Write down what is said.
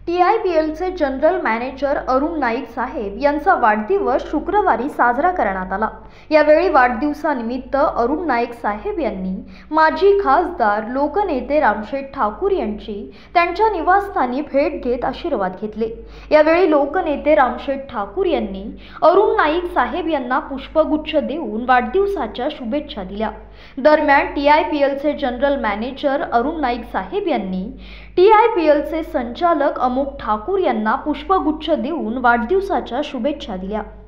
TIPLचे general manager Arun Naik साहेब यांचा वाढदिवस शुक्रवारी साजरा करण्यात आला। यावेळी वाढदिवसानिमित्त अरुण नाईक साहेब यांनी माजी खासदार लोकनेते रामशेठ ठाकूर यांची त्यांच्या निवासस्थानी भेट घेत आशीर्वाद घेतले। यावेळी लोकनेते रामशेठ ठाकूर यांनी अरुण नाईक साहेब यांना पुष्पगुच्छ देऊन वाढदिवसाच्या शुभेच्छा दिल्या। दरम्यान TIPLचे जनरल मॅनेजर अरुण नाईक साहेब यांनी TIPLचे संचालक अमोक ठाकूर यांना पुष्पगुच्छ देऊन वाढदिवसाच्या शुभेच्छा दिल्या।